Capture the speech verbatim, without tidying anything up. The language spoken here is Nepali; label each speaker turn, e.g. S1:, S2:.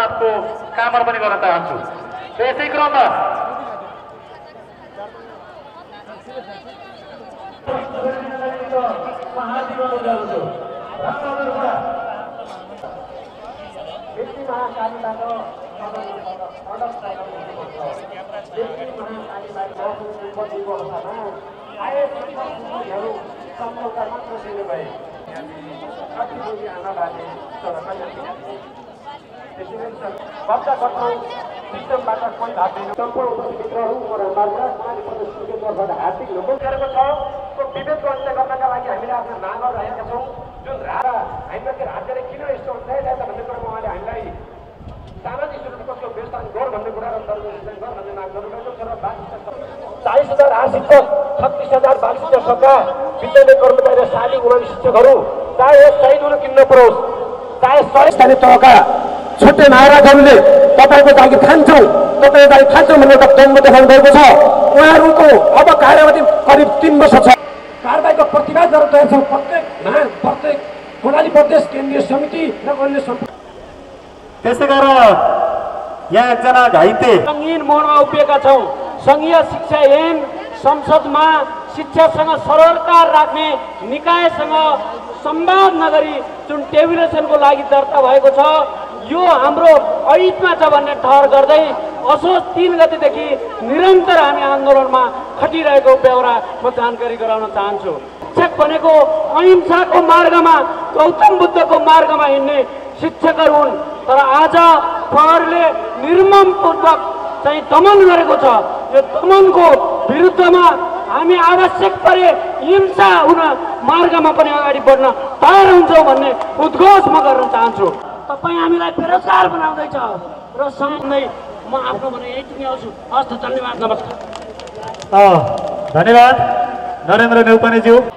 S1: को कामना पनि गर्न चाहन्छु। त्यसै क्रममा
S2: बच्चा कट्रो सिस्टमबाट कोही भाग्दैन। सम्पूर्ण उपस्थितहरू प्रदेशबाट हार्दिक नमस्कार गरेको छ। त्यो विभेदको अन्त्य गर्नका लागि हामीले आफ्ना मागहरू राखेका छौँ। जुन धारा हामीलाई राज्यले किन यस्तो अत्याचार भन्ने कुरामा उहाँले हामीलाई सामाजिक सुरक्षाको व्यवस्थापन गर भन्ने कुरा र गर भन्ने माग गर्नुभएको छ। र चालिस हजार आठ शिक्षक, छत्तिस हजार बाल शिक्षकका विद्यालय कर्मचारी र शाली उमावि शिक्षकहरू चाहे शहीद हुन किन्न परोस्, चाहे सय स्थानीय तहका छोटे महाराजहरूले तपाईँको लागि खान्छौँ तपाईँको लागि खान्छौँ भन्ने वक्तव्य देखाउनु भएको छ। उहाँहरूको अब कार्यवधि करिब तीन वर्ष छ। कारबाहीको प्रतिवाद गर्न तयार छौँ। प्रत्येक महान प्रत्येक कर्णाली प्रदेश केन्द्रीय समिति र अन्य
S1: त्यसै गरेर यहाँ एकजना घाइते
S3: सङ्गीन मोडमा उभिएका छौँ। सङ्घीय शिक्षा ऐन संसदमा शिक्षासँग सरोकार राख्ने निकायसँग संवाद नगरी जुन टेबुलेसनको लागि दर्ता भएको छ यो हाम्रो ऐतमा छ भन्ने ठहर गर्दै असोज तीन गतेदेखि निरन्तर हामी आन्दोलनमा खटिरहेको बेहोरा म जानकारी गराउन चाहन्छु। शिक्षक भनेको अहिंसाको मार्गमा गौतम बुद्धको मार्गमा हिँड्ने शिक्षकहरू हुन्। तर आज प्रहरीले निर्ममपूर्वक चाहिँ दमन गरेको छ। यो दमनको विरुद्धमा हामी आवश्यक परे हिंसा हुन मार्गमा पनि अगाडि बढ्न तयार हुन्छौँ भन्ने उद्घोष म गर्न चाहन्छु। तपाईँ हामीलाई बेरोजगार बनाउँदैछ र सम्झँदै म आफ्नो भने यही टुङ्गी आउँछु। हस् त, धन्यवाद, नमस्कार।
S1: धन्यवाद नरेन्द्र नेउपानेज्यू।